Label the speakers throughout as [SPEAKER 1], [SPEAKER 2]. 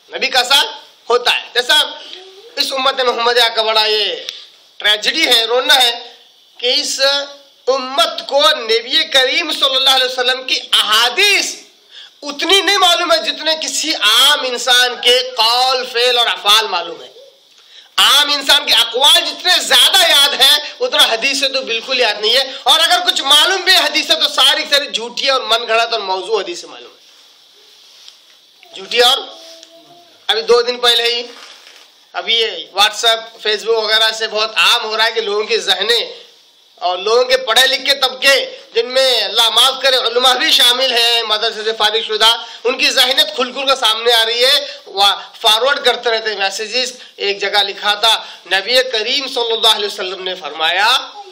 [SPEAKER 1] نبی کا ساتھ ہوتا ہے. جیسا اس امت محمدیہ کا بڑا یہ ٹریجڈی ہے, رونا ہے کہ اس امت کو نبی کریم صلی اللہ علیہ وسلم کی احادیث اتنی نہیں معلوم ہے جتنے کسی عام انسان کے قول, فعل اور افعال معلوم ہے. عام انسان کے اقوال جتنے زیادہ یاد ہیں اتنا حدیثیں تو بالکل یاد نہیں ہے, اور اگر کچھ معلوم بھی حدیثیں تو ساری ساری جھوٹی اور من گھڑت اور موضوع حدیثیں معلوم ہے, جھوٹی. اور ابھی 2 دن پہلے ہی ابھی یہ واٹس ایپ, فیس بک وغیرہ سے بہت عام ہو رہا ہے کہ لوگوں کی ذہنیں اور لوگوں کے پڑھے لکھے طبقے جن میں اللہ معاف کرے علماء بھی شامل ہیں, مدرسے سے فارغ شدہ, ان کی ذہنیت کھل کر سامنے آ رہی ہے. وہ فارورڈ کرتے رہتے ہیں میسیجز. ایک جگہ لکھا تھا نبی کریم صلی اللہ علیہ وسلم نے فرمایا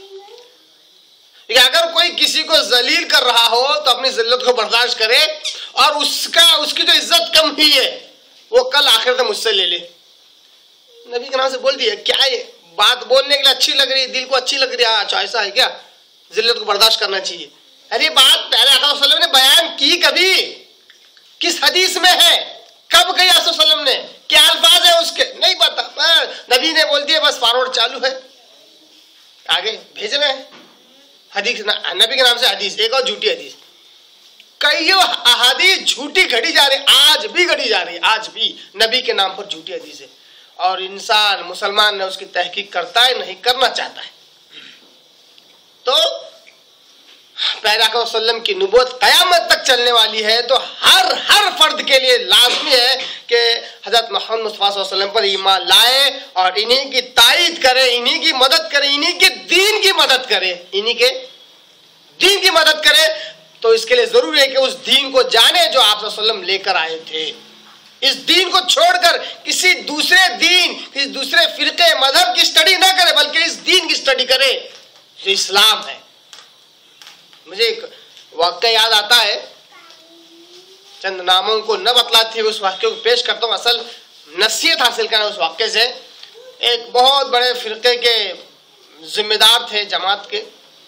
[SPEAKER 1] کہ اگر کوئی کسی کو ذلیل کر رہا ہو تو اپنی ذلت کو برداشت کرے, اور اس کی جو عزت کم ہوئی ہے وہ کل آخرت مجھ سے لے لے. نبی کے نام سے بول دیا. کیا یہ بات بولنے کے لیے اچھی لگ رہی ہے, دل کو اچھی لگ رہی ہے, اچھا ایسا ہے کیا, ذلت کو برداشت کرنا چاہیے. ارے بات پہلے آقا صلی اللہ علیہ وسلم نے بیان کی کبھی, کس حدیث میں ہے, کب کہی آقا صلی اللہ علیہ وسلم نے, کیا الفاظ ہیں اس کے, نہیں پتا. نبی نے بول دیا بس فارورڈ چالو ہے, آگے بھیج رہے ہیں حدیث, نبی کے نام سے حدیث, ایک اور جھوٹی حدیث. کئی احادیث جھوٹی گھڑی جا رہی, آج بھی گھڑی جا رہی, آج بھی نبی کے نام پر جھوٹی حدیث ہے. اور انسان مسلمان نے اس کی تحقیق کرتا ہے, نہیں کرنا چاہتا ہے. تو پیارے آقا صلی اللہ علیہ وسلم کی نبوت قیامت تک چلنے والی ہے, تو ہر فرد کے لیے لازمی ہے کہ حضرت محمد مصطفیٰ صلی اللہ علیہ وسلم پر ایمان لائے اور انہی کی تائید کرے, انہی کی مدد کرے, انہی کے دین کی مدد کرے, انہی کے دین کی مدد کرے. تو اس کے لیے ضروری ہے کہ اس دین کو جانے جو آپ صلی اللہ علیہ وسلم لے کر آئے تھے. اس دین کو چھوڑ کر کسی دوسرے دین, کسی دوسرے فرقے, مذہب کی سٹڈی نہ کرے, بلکہ اس دین کی سٹڈی کرے جو اسلام ہے. مجھے ایک واقعہ یاد آتا ہے, چند ناموں کو نہ بتلاتی اس واقعے کو پیش کرتا ہوں, اصل نصیحت حاصل کرنا اس واقعے سے. ایک بہت بڑے فرقے کے ذمہ دار تھے جماعت کے,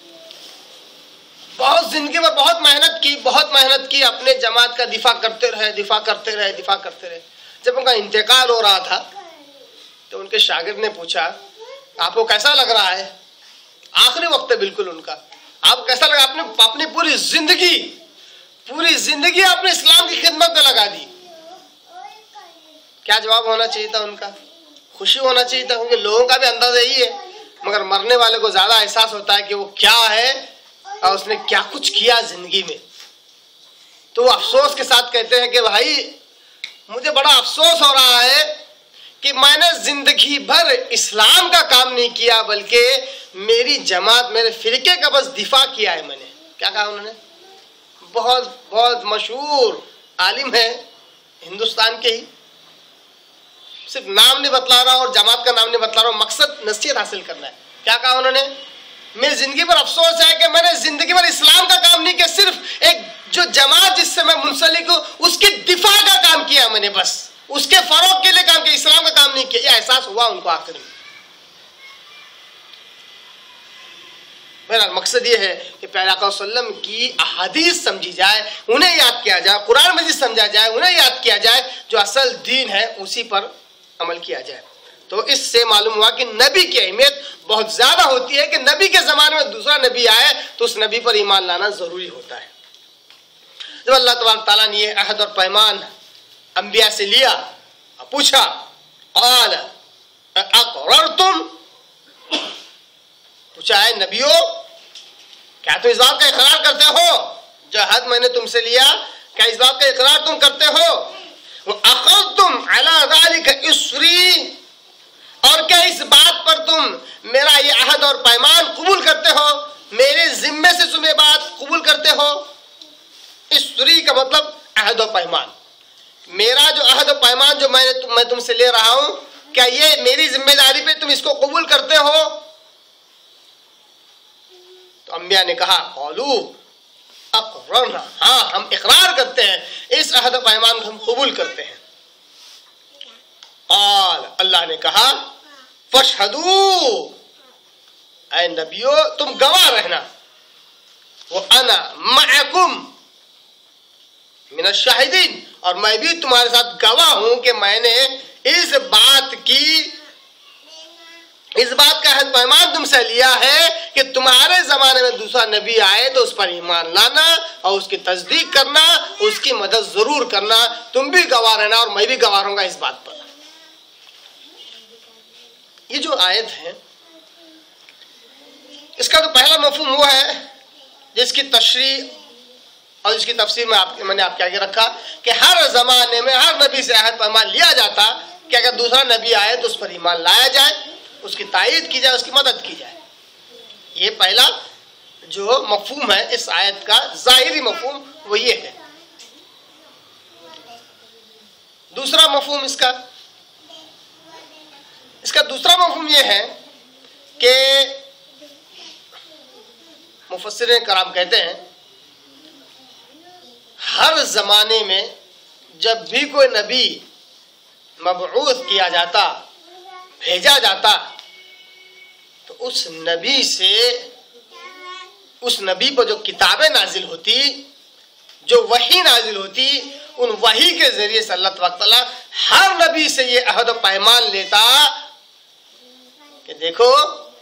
[SPEAKER 1] بہت زندگی میں بہت محنت کی, اپنے جماعت کا دفاع کرتے رہے. جب ان کا انتقال ہو رہا تھا تو ان کے شاگرد نے پوچھا آپ کو کیسا لگ رہا ہے, آخری وقت ہے بالکل ان کا, آپ کو کیسا لگا, اپنی پوری زندگی آپ نے اسلام کی خدمت میں لگا دی. کیا جواب ہونا چاہیے تھا ان کا؟ خوشی ہونا چاہیے تھا, کیونکہ لوگوں کا بھی اندازہ یہی ہے, مگر مرنے والے کو زیادہ احساس ہوتا ہے کہ وہ کیا ہے اور اس نے کیا کچھ کیا زندگی میں. تو وہ افسوس کے ساتھ کہتے ہیں کہ بھائی مجھے بڑا افسوس ہو رہا ہے کہ میں نے زندگی بھر اسلام کا کام نہیں کیا, بلکہ میری جماعت, میرے فرقے کا بس دفاع کیا ہے میں نے. کیا کہا انہوں نے؟ بہت مشہور عالم ہے ہندوستان کے ہی, صرف نام نہیں بتلا رہا اور جماعت کا نام نہیں بتلا رہا, مقصد نصیحت حاصل کرنا ہے. کیا کہا انہوں نے؟ میری زندگی پر افسوس ہے کہ میں نے زندگی پر اسلام کا کام نہیں کیا, صرف ایک جو جماعت جس سے میں منسلک ہوں اس کی دفاع کا کام کیا میں نے, بس اس کے فروغ کے لیے کام کیا, اسلام کا کام نہیں کیا. یہ احساس ہوا ان کو آخر میں. میرا مقصد یہ ہے کہ پیارے آقا صلی اللہ علیہ وسلم کی احادیث سمجھی جائے, انہیں یاد کیا جائے, قرآن مجید سمجھا جائے, انہیں یاد کیا جائے, جو اصل دین ہے اسی پر عمل کیا جائے. تو اس سے معلوم ہوا کہ نبی کی اہمیت بہت زیادہ ہوتی ہے, کہ نبی کے زمانے میں دوسرا نبی آئے تو اس نبی پر ایمان لانا ضروری ہوتا ہے. جب اللہ تبارک تعالیٰ نے یہ عہد اور پیمان انبیاء سے لیا, پوچھا قال اقررتم, پوچھا ہے نبیو کیا تم اس بات کا اقرار کرتے ہو جو عہد میں نے تم سے لیا, کیا اس بات کا اقرار تم کرتے ہو؟ اخذتم علی ذلک اسری, اور کیا اس بات پر تم میرا یہ عہد اور پیمان قبول کرتے ہو, میرے ذمے سے تم یہ بات قبول کرتے ہو؟ اسری کا مطلب عہد و پیمان, میرا جو عہد و پیمان جو میں تم سے لے رہا ہوں, کیا یہ میری ذمہ داری پہ تم اس کو قبول کرتے ہو؟ تو انبیاء نے کہا قالوا اقررنا, ہاں ہم اقرار کرتے ہیں, اس عہد و پیمان کو ہم قبول کرتے ہیں. قال, اللہ نے کہا فاشہدوا, اے نبیو تم گواہ رہنا, وانا معکم من الشاہدین, اور میں بھی تمہارے ساتھ گواہ ہوں کہ میں نے اس بات کا عہد پیمان تم سے لیا ہے کہ تمہارے زمانے میں دوسرا نبی آئے تو اس پر ایمان لانا اور اس کی تصدیق کرنا، اس کی مدد ضرور کرنا، تم بھی گواہ رہنا اور میں بھی گواہ رہوں گا اس بات پر۔ یہ جو آیت ہے اس کا تو پہلا مفہوم وہ ہے جس کی تشریح اور اس کی تفسیر میں نے آپ کے آگے رکھا کہ ہر زمانے میں ہر نبی سے عہد پیمان لیا جاتا کہ اگر دوسرا نبی آئے تو اس پر ایمان لایا جائے، اس کی تائید کی جائے، اس کی مدد کی جائے۔ یہ پہلا جو مفہوم ہے اس آیت کا، ظاہری مفہوم وہ یہ ہے۔ دوسرا مفہوم اس کا دوسرا مفہوم یہ ہے کہ مفسرین کرام کہتے ہیں ہر زمانے میں جب بھی کوئی نبی مبعوث کیا جاتا، بھیجا جاتا، تو اس نبی پر جو کتابیں نازل ہوتی، جو وحی نازل ہوتی، ان وحی کے ذریعے سے اللہ تبارک تعالیٰ ہر نبی سے یہ عہد و پیمان لیتا کہ دیکھو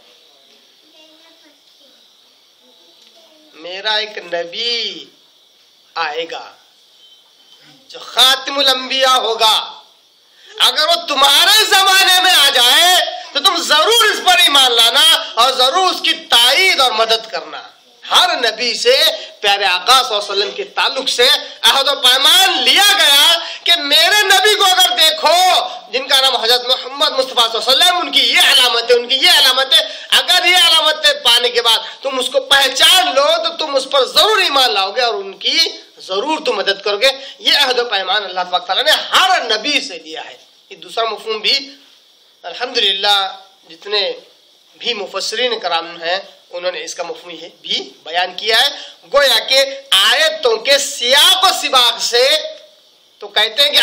[SPEAKER 1] میرا ایک نبی آئے گا جو خاتم الانبیاء ہوگا، اگر وہ تمہارے زمانے میں آ جائے تو تم ضرور اس پر ایمان لانا اور ضرور اس کی تائید اور مدد کرنا۔ ہر نبی سے پیارے آقا صلی اللہ علیہ وسلم کے تعلق سے عہد و پیمان لیا گیا کہ میرے نبی کو اگر دیکھو جن کا نام حضرت محمد مصطفیٰ صلی اللہ علیہ وسلم، ان کی یہ علامت ہے، ان کی یہ علامت ہے، اگر یہ علامتیں پانے کے بعد تم اس کو پہچان لو تو تم اس پر ضرور ایمان لاؤ گے اور ان کی ضرور تم مدد کرو گے۔ یہ عہد و پیمان اللہ تبارک تعالیٰ نے ہر نبی سے لیا ہے۔ یہ دوسرا مفہوم بھی الحمدللہ جتنے بھی مفسرین کرام ہیں انہوں نے اس کا مفہوم بھی بیان کیا ہے۔ گویا کہ آیتوں کے سیاق و سباق سے تو کہتے ہیں کہ